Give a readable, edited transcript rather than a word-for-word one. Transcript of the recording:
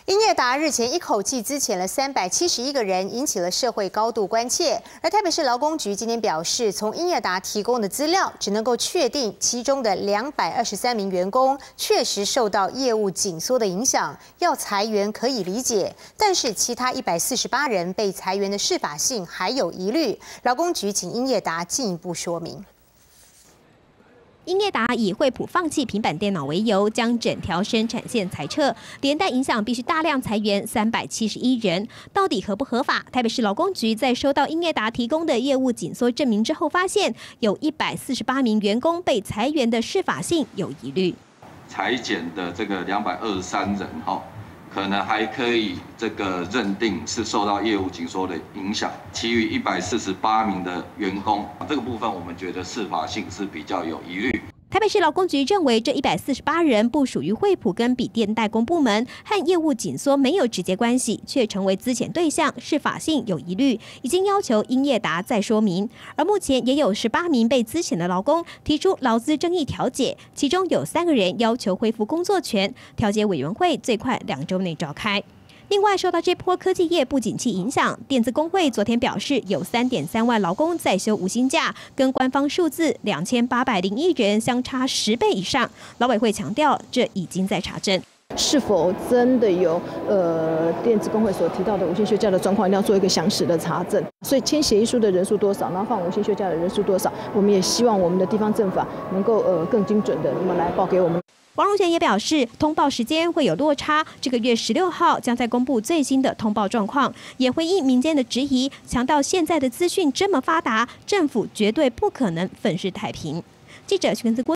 英业达日前一口气资遣了371个人，引起了社会高度关切。而台北市劳工局今天表示，从英业达提供的资料，只能够确定其中的223名员工确实受到业务紧缩的影响，要裁员可以理解，但是其他148人被裁员的适法性还有疑虑。劳工局请英业达进一步说明。 英业达以惠普放弃平板电脑为由，将整条生产线裁撤，连带影响必须大量裁员371人。到底合不合法？台北市劳工局在收到英业达提供的业务紧缩证明之后，发现有148名员工被裁员的适法性有疑虑。 裁减的这个223人可能还可以认定是受到业务紧缩的影响，其余148名的员工，这个部分我们觉得适法性是比较有疑虑。 台北市劳工局认为，这148人不属于惠普跟笔电代工部门，和业务紧缩没有直接关系，却成为资遣对象，适法性有疑虑，已经要求英业达再说明。而目前也有18名被资遣的劳工提出劳资争议调解，其中有3个人要求恢复工作权，调解委员会最快2周内召开。 另外，受到这波科技业不景气影响，电资工会昨天表示，有3.3万劳工在休无薪假，跟官方数字2801人相差10倍以上。劳委会强调，这已经在查证。 是否真的有电资工会所提到的无薪休假的状况，一定要做一个详实的查证。所以签协议书的人数多少，然后放无薪休假的人数多少，我们也希望我们的地方政府能够更精准的来报给我们。 王荣贤也表示，通报时间会有落差，这个月16号将再公布最新的通报状况，也回应民间的质疑，强调现在的资讯这么发达，政府绝对不可能粉饰太平。记者徐根姿。